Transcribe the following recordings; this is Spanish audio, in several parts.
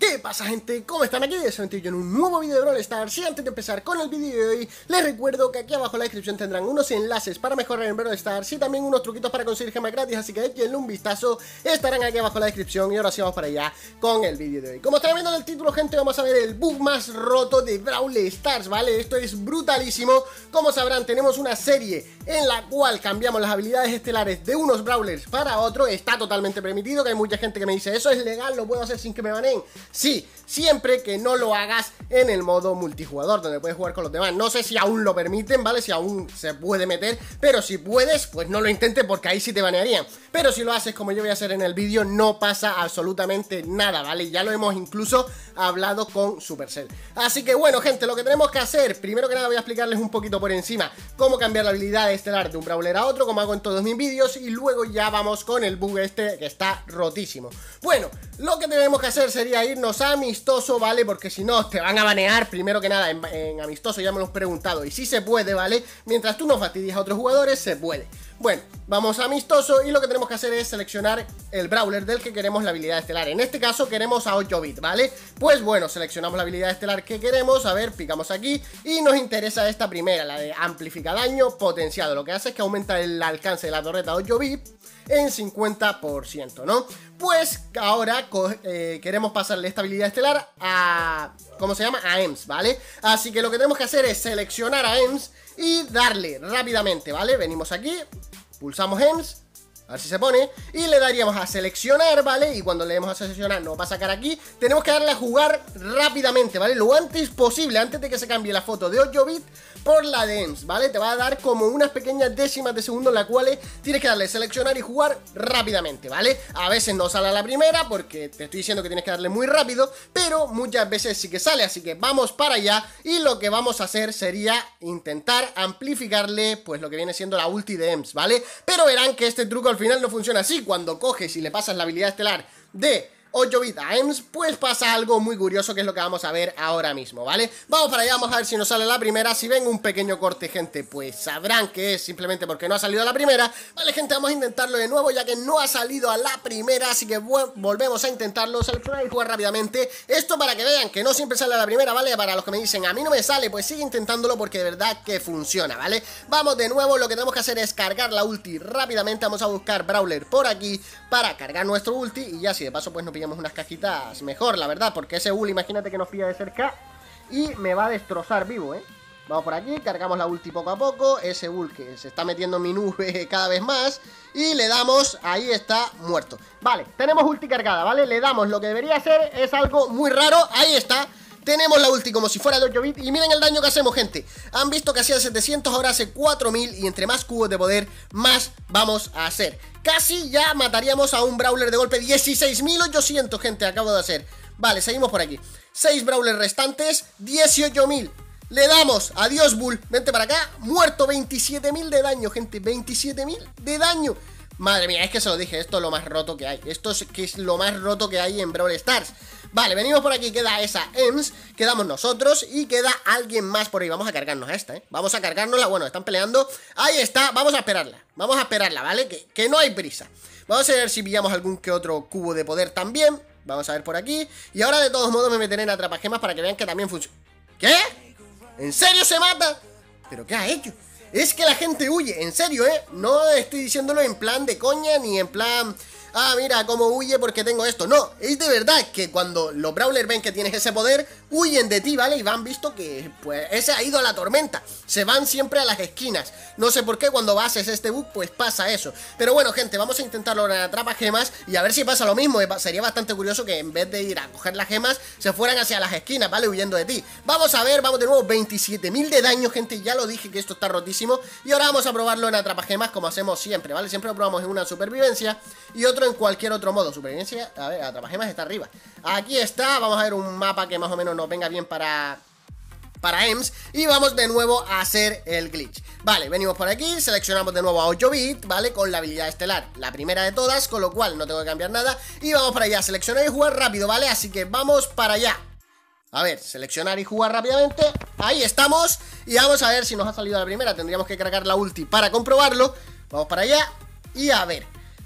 ¿Qué pasa, gente? ¿Cómo están? Aquí yo en un nuevo vídeo de Brawl Stars. Y antes de empezar con el vídeo de hoy, les recuerdo que aquí abajo en la descripción tendrán unos enlaces para mejorar en Brawl Stars y también unos truquitos para conseguir gemas gratis, así que échenle un vistazo, estarán aquí abajo en la descripción. Y ahora sí vamos para allá con el vídeo de hoy. Como están viendo en el título, gente, vamos a ver el bug más roto de Brawl Stars, ¿vale? Esto es brutalísimo. Como sabrán, tenemos una serie en la cual cambiamos las habilidades estelares de unos Brawlers para otros. Está totalmente permitido, que hay mucha gente que me dice, ¿eso es legal? ¿Lo puedo hacer sin que me baneen? Sí, siempre que no lo hagas en el modo multijugador, donde puedes jugar con los demás. No sé si aún lo permiten, ¿vale? Si aún se puede meter, pero si puedes, pues no lo intentes porque ahí sí te banearían. Pero si lo haces como yo voy a hacer en el vídeo, no pasa absolutamente nada, ¿vale? Ya lo hemos incluso hablado con Supercell. Así que bueno, gente, lo que tenemos que hacer, primero que nada voy a explicarles un poquito por encima cómo cambiar la habilidad estelar de un Brawler a otro, como hago en todos mis vídeos, y luego ya vamos con el bug este que está rotísimo. Bueno, lo que tenemos que hacer sería irnos a amistoso, ¿vale? Porque si no te van a banear. Primero que nada, en amistoso ya me lo he preguntado y si se puede, ¿vale? Mientras tú no fastidies a otros jugadores, se puede. Bueno, vamos a amistoso y lo que tenemos que hacer es seleccionar el Brawler del que queremos la habilidad estelar. En este caso queremos a 8-bit, ¿vale? Pues bueno, seleccionamos la habilidad estelar que queremos. A ver, picamos aquí y nos interesa esta primera, la de amplifica daño potenciado. Lo que hace es que aumenta el alcance de la torreta 8-bit en 50%, ¿no? Pues ahora queremos pasarle esta habilidad estelar a... ¿cómo se llama? A EMS, ¿vale? Así que lo que tenemos que hacer es seleccionar a EMS y darle rápidamente, ¿vale? Venimos aquí, pulsamos EMS, a ver si se pone, y le daríamos a seleccionar, ¿vale? Y cuando le demos a seleccionar nos va a sacar aquí. Tenemos que darle a jugar rápidamente, ¿vale? Lo antes posible, antes de que se cambie la foto de 8-bit por la de EMS, ¿vale? Te va a dar como unas pequeñas décimas de segundo en las cuales tienes que darle seleccionar y jugar rápidamente, ¿vale? A veces no sale a la primera porque te estoy diciendo que tienes que darle muy rápido, pero muchas veces sí que sale, así que vamos para allá. Y lo que vamos a hacer sería intentar amplificarle, pues lo que viene siendo la ulti de EMS, ¿vale? Pero verán que este truco al final no funciona así. Cuando coges y le pasas la habilidad estelar de 8-bit a EMS, pues pasa algo muy curioso, que es lo que vamos a ver ahora mismo, ¿vale? Vamos para allá, vamos a ver si nos sale la primera. Si ven un pequeño corte, gente, pues sabrán que es simplemente porque no ha salido a la primera. Vale, gente, vamos a intentarlo de nuevo, ya que no ha salido a la primera. Así que volvemos a intentarlo, seleccionar y jugar rápidamente. Esto para que vean que no siempre sale a la primera, ¿vale? Para los que me dicen, a mí no me sale, pues sigue intentándolo porque de verdad que funciona, ¿vale? Vamos de nuevo, lo que tenemos que hacer es cargar la ulti rápidamente. Vamos a buscar Brawler por aquí para cargar nuestro ulti y ya si de paso pues nos pillamos unas cajitas mejor, la verdad, porque ese ul, imagínate que nos pilla de cerca y me va a destrozar vivo, ¿eh? Vamos por aquí, cargamos la ulti poco a poco, ese ul que se está metiendo en mi nube cada vez más, y le damos, ahí está, muerto. Vale, tenemos ulti cargada, ¿vale? Le damos, lo que debería ser es algo muy raro, ahí está. Tenemos la ulti como si fuera de 8-bit y miren el daño que hacemos, gente. Han visto que hacía 700, ahora hace 4000 y entre más cubos de poder, más vamos a hacer. Casi ya mataríamos a un Brawler de golpe. 16.800, gente, acabo de hacer. Vale, seguimos por aquí. 6 Brawlers restantes, 18.000. Le damos, adiós Bull, vente para acá. Muerto, 27.000 de daño, gente, 27.000 de daño. Madre mía, es que se lo dije, esto es lo más roto que hay. Esto es que es lo más roto que hay en Brawl Stars. Vale, venimos por aquí, queda esa EMS, quedamos nosotros y queda alguien más por ahí. Vamos a cargarnos a esta, ¿eh? Vamos a cargárnosla, bueno, están peleando. Ahí está, vamos a esperarla, ¿vale? Que no hay prisa. Vamos a ver si pillamos algún que otro cubo de poder también. Vamos a ver por aquí. Y ahora de todos modos me meteré en atrapagemas para que vean que también funciona. ¿Qué? ¿En serio se mata? ¿Pero qué ha hecho? Es que la gente huye, en serio, ¿eh? No estoy diciéndolo en plan de coña ni en plan... ah, mira cómo huye porque tengo esto. No, es de verdad que cuando los Brawlers ven que tienes ese poder, huyen de ti, ¿vale? Y van visto que, pues, ese ha ido a la tormenta. Se van siempre a las esquinas. No sé por qué cuando haces este bug, pues pasa eso. Pero bueno, gente, vamos a intentarlo en atrapagemas y a ver si pasa lo mismo. Sería bastante curioso que en vez de ir a coger las gemas, se fueran hacia las esquinas, ¿vale? Huyendo de ti. Vamos a ver, vamos de nuevo, 27.000 de daño, gente. Ya lo dije que esto está rotísimo. Y ahora vamos a probarlo en atrapagemas como hacemos siempre, ¿vale? Siempre lo probamos en una supervivencia y otro en cualquier otro modo. Supervivencia, a ver, atrapagemas está arriba. Aquí está, vamos a ver un mapa que más o menos nos venga bien para EMS. Y vamos de nuevo a hacer el glitch. Vale, venimos por aquí, seleccionamos de nuevo a 8-bit, ¿vale? Con la habilidad estelar, la primera de todas, con lo cual no tengo que cambiar nada. Y vamos para allá, seleccionar y jugar rápido, ¿vale? Así que vamos para allá. A ver, seleccionar y jugar rápidamente. Ahí estamos. Y vamos a ver si nos ha salido la primera. Tendríamos que cargar la ulti para comprobarlo. Vamos para allá. Y a ver,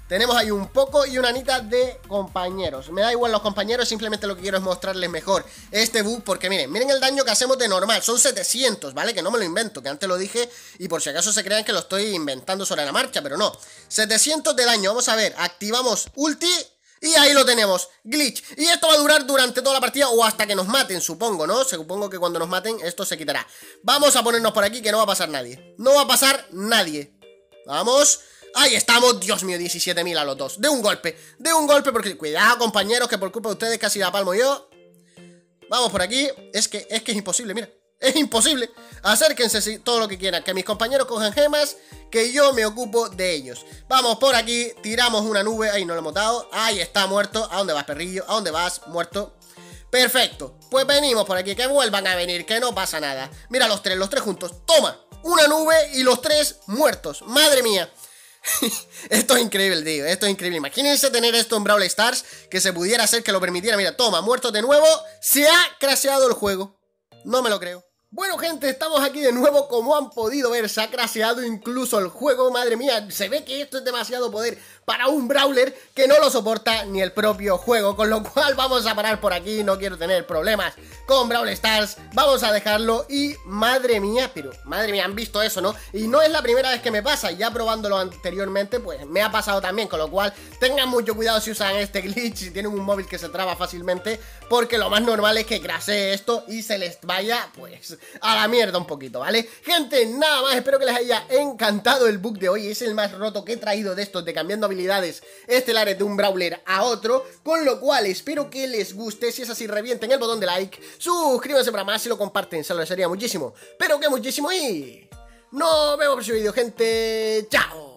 Tenemos ahí un poco y una anita de compañeros. Me da igual los compañeros, simplemente lo que quiero es mostrarles mejor este bug. Porque miren el daño que hacemos de normal. Son 700, ¿vale? Que no me lo invento, que antes lo dije. Y por si acaso se crean que lo estoy inventando sobre la marcha, pero no. 700 de daño, vamos a ver. Activamos ulti y ahí lo tenemos, glitch. Y esto va a durar durante toda la partida o hasta que nos maten, supongo, ¿no? Supongo que cuando nos maten esto se quitará. Vamos a ponernos por aquí que no va a pasar nadie. No va a pasar nadie. Vamos. Ahí estamos, Dios mío, 17.000 a los dos. De un golpe, porque cuidado, compañeros, que por culpa de ustedes casi la palmo yo. Vamos por aquí. Es que es imposible, mira. Es imposible. Acérquense todo lo que quieran. Que mis compañeros cojan gemas, que yo me ocupo de ellos. Vamos por aquí, tiramos una nube. Ahí no lo hemos dado. Ahí está, muerto. ¿A dónde vas, perrillo? ¿A dónde vas? Muerto. Perfecto. Pues venimos por aquí, que vuelvan a venir, que no pasa nada. Mira los tres juntos. Toma, una nube y los tres muertos. Madre mía. Esto es increíble, tío, esto es increíble. Imagínense tener esto en Brawl Stars, que se pudiera hacer que lo permitiera. Mira, toma, muertos de nuevo. Se ha crasheado el juego. No me lo creo. Bueno, gente, estamos aquí de nuevo. Como han podido ver, se ha crasheado incluso el juego. Madre mía, se ve que esto es demasiado poder para un brawler que no lo soporta ni el propio juego. Con lo cual vamos a parar por aquí. No quiero tener problemas con Brawl Stars. Vamos a dejarlo y madre mía, pero madre mía, han visto eso, ¿no? Y no es la primera vez que me pasa. Ya probándolo anteriormente, pues me ha pasado también. Con lo cual, tengan mucho cuidado si usan este glitch, si tienen un móvil que se traba fácilmente, porque lo más normal es que crashee esto y se les vaya, pues, a la mierda un poquito, ¿vale? Gente, nada más, espero que les haya encantado el bug de hoy. Es el más roto que he traído de estos, de cambiando habilidades estelares de un brawler a otro. Con lo cual, espero que les guste. Si es así, revienten el botón de like, suscríbanse para más y lo comparten, se lo agradecería muchísimo. Pero que muchísimo y... nos vemos en el próximo vídeo, gente. ¡Chao!